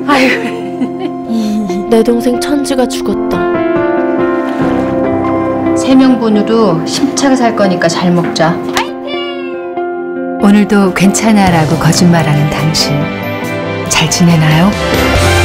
내 동생 천지가 죽었다. 3명분으로 심차게 살 거니까 잘 먹자. 오늘도 괜찮아라고 거짓말하는 당신 잘 지내나요?